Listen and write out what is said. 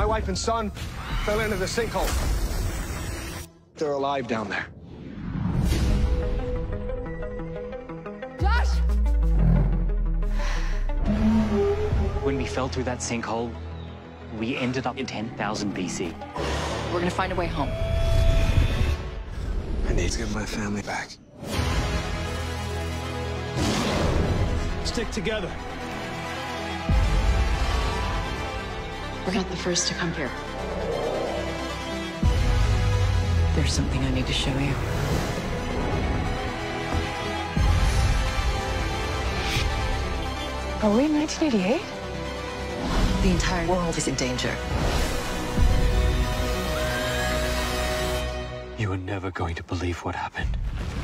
My wife and son fell into the sinkhole. They're alive down there. Josh! When we fell through that sinkhole, we ended up in 10,000 BC. We're gonna find a way home. I need to get my family back. Stick together. We're not the first to come here. There's something I need to show you. Are we in 1988? The entire world is in danger. You are never going to believe what happened.